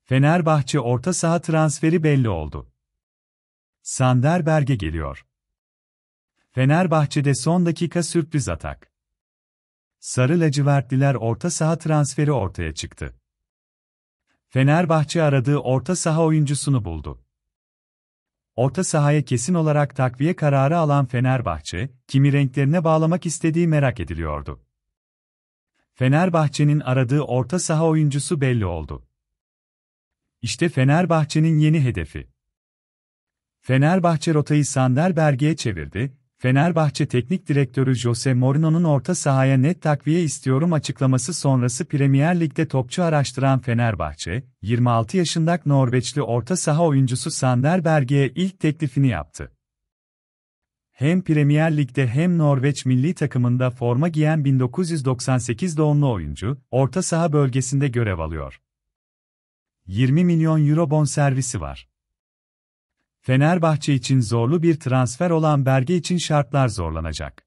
Fenerbahçe orta saha transferi belli oldu. Sander Berge geliyor. Fenerbahçe'de son dakika sürpriz atak. Sarı lacivertliler orta saha transferi ortaya çıktı. Fenerbahçe aradığı orta saha oyuncusunu buldu. Orta sahaya kesin olarak takviye kararı alan Fenerbahçe, kimi renklerine bağlamak istediği merak ediliyordu. Fenerbahçe'nin aradığı orta saha oyuncusu belli oldu. İşte Fenerbahçe'nin yeni hedefi. Fenerbahçe rotayı Sander Berge'ye çevirdi. Fenerbahçe Teknik Direktörü Jose Mourinho'nun orta sahaya net takviye istiyorum açıklaması sonrası Premier Lig'de topçu araştıran Fenerbahçe, 26 yaşındaki Norveçli orta saha oyuncusu Sander Berge'ye ilk teklifini yaptı. Hem Premier Lig'de hem Norveç milli takımında forma giyen 1998 doğumlu oyuncu, orta saha bölgesinde görev alıyor. 20 milyon euro bonservisi var. Fenerbahçe için zorlu bir transfer olan Berge için şartlar zorlanacak.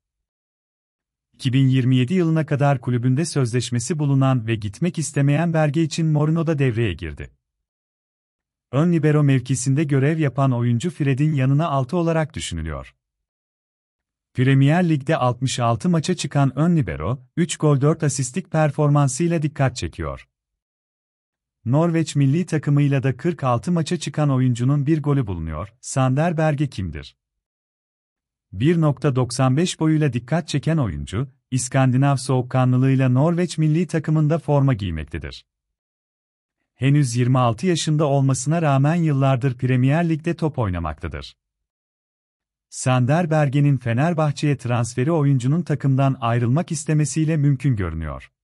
2027 yılına kadar kulübünde sözleşmesi bulunan ve gitmek istemeyen Berge için Mourinho da devreye girdi. Ön libero mevkisinde görev yapan oyuncu Fred'in yanına 6 olarak düşünülüyor. Premier Lig'de 66 maça çıkan ön libero, 3 gol 4 asistlik performansıyla dikkat çekiyor. Norveç milli takımıyla da 46 maça çıkan oyuncunun bir golü bulunuyor. Sander Berge kimdir? 1.95 boyuyla dikkat çeken oyuncu, İskandinav soğukkanlılığıyla Norveç milli takımında forma giymektedir. Henüz 26 yaşında olmasına rağmen yıllardır Premier Lig'de top oynamaktadır. Sander Berge'nin Fenerbahçe'ye transferi oyuncunun takımdan ayrılmak istemesiyle mümkün görünüyor.